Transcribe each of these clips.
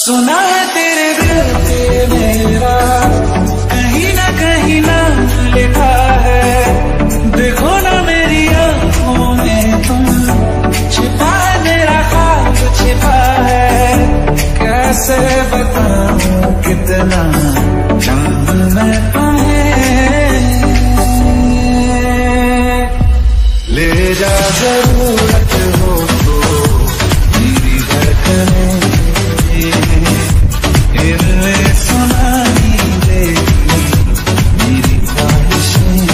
सुना है तेरे दिल पे मेरा कहीं ना लिखा है। देखो ना मेरी आंखों में तुम, छिपा है मेरा ख्वाब छिपा है। कैसे बताऊं कितना चाहूं मैं तुम्हें, ले जा जरूरत हो तो मेरी धड़कनें, इनमें सुनाई देगी मेरी ख्वाहिशें।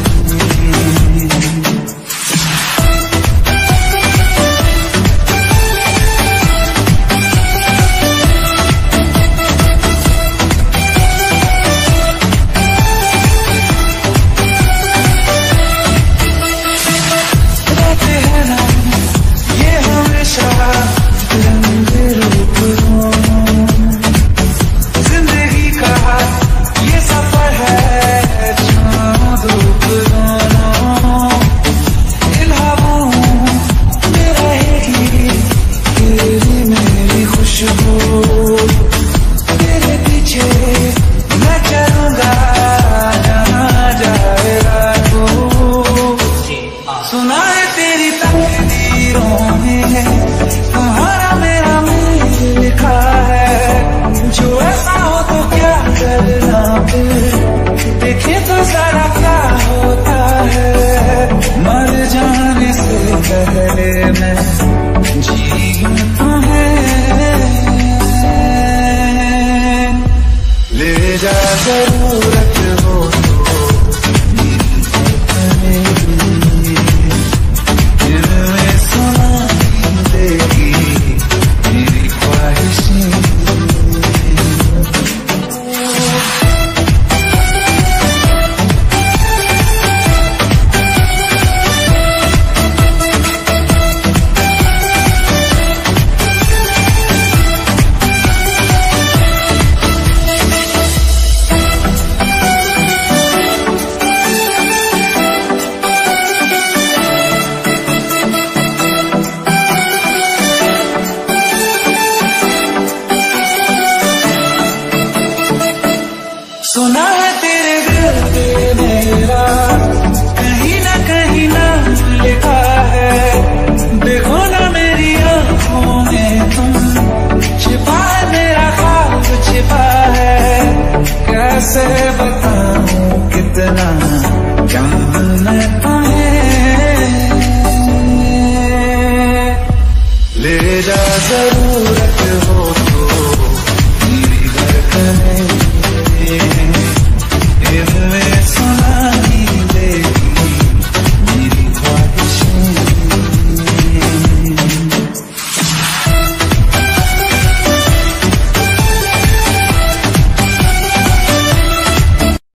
रहते हैं ना ये हमेशा रंग रूप हो, जिंदगी का ये सफर है चाँद धूप दोनों। इन हवाओं में रहेगी तेरी मेरी खुशबू, तेरे पीछे मैं चलूंगा जहाँ जाएगा तू। सुना है तेरी तकदीरों में तुम्हारा मेरा मेल लिखा है। जो ऐसा हो तो क्या करना फिर, देखे तो सारा क्या होता है। मर जाने से पहले मैं जीऊं तुम्हें, ले जा जरूर